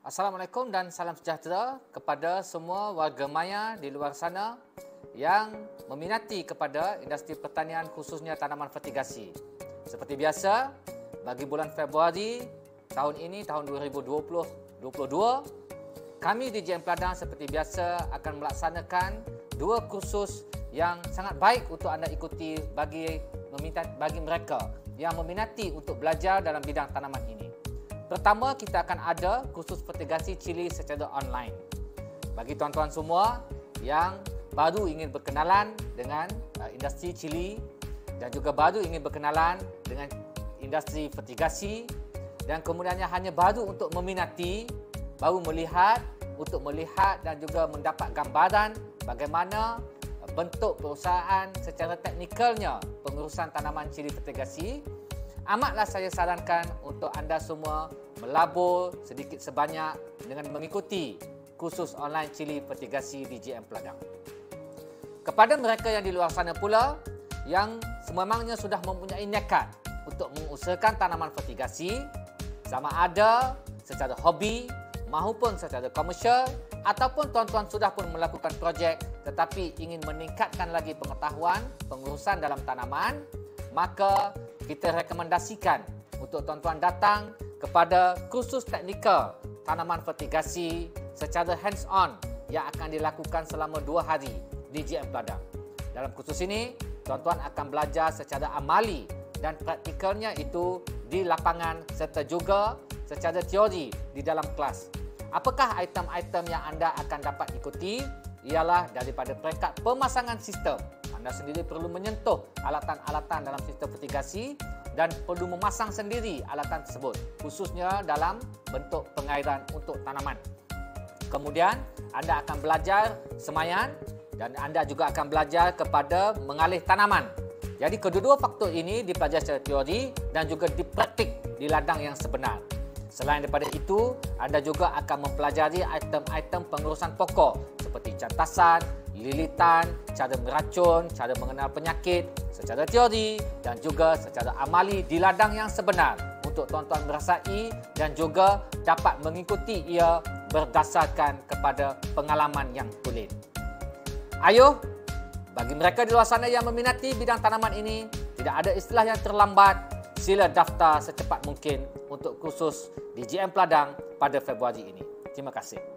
Assalamualaikum dan salam sejahtera kepada semua warga maya di luar sana yang meminati kepada industri pertanian khususnya tanaman fertigasi. Seperti biasa, bagi bulan Februari tahun ini, tahun 2022, kami di JM Peladang seperti biasa akan melaksanakan dua kursus yang sangat baik untuk anda ikuti bagi mereka yang meminati untuk belajar dalam bidang tanaman ini. Pertama, kita akan ada kursus fertigasi cili secara online. Bagi tuan-tuan semua yang baru ingin berkenalan dengan industri cili dan juga baru ingin berkenalan dengan industri fertigasi dan kemudiannya hanya baru untuk meminati, baru melihat dan juga mendapat gambaran bagaimana bentuk perusahaan secara teknikalnya pengurusan tanaman cili fertigasi, amatlah saya sarankan untuk anda semua melabur sedikit sebanyak dengan mengikuti kursus online cili fertigasi di JM Peladang. Kepada mereka yang di luar sana pula yang sememangnya sudah mempunyai nekat untuk mengusahakan tanaman fertigasi, sama ada secara hobi maupun secara komersial, ataupun tuan-tuan sudah pun melakukan projek tetapi ingin meningkatkan lagi pengetahuan pengurusan dalam tanaman, maka kita rekomendasikan untuk tuan-tuan datang kepada kursus teknikal tanaman fertigasi secara hands-on yang akan dilakukan selama 2 hari di JM Peladang. Dalam kursus ini, tuan-tuan akan belajar secara amali dan praktikalnya itu di lapangan serta juga secara teori di dalam kelas. Apakah item-item yang anda akan dapat ikuti? Ialah daripada peringkat pemasangan sistem. Anda sendiri perlu menyentuh alatan-alatan dalam sistem fertigasi dan perlu memasang sendiri alatan tersebut, khususnya dalam bentuk pengairan untuk tanaman. Kemudian, anda akan belajar semaian dan anda juga akan belajar kepada mengalih tanaman. Jadi, kedua-dua faktor ini dipelajari secara teori dan juga dipraktik di ladang yang sebenar. Selain daripada itu, anda juga akan mempelajari item-item pengurusan pokok seperti cantasan, lilitan, cara meracun, cara mengenal penyakit secara teori dan juga secara amali di ladang yang sebenar untuk tuan-tuan merasai dan juga dapat mengikuti ia berdasarkan kepada pengalaman yang tulen. Ayuh, bagi mereka di luar sana yang meminati bidang tanaman ini, tidak ada istilah yang terlambat. Sila daftar secepat mungkin untuk kursus di JM Peladang pada Februari ini. Terima kasih.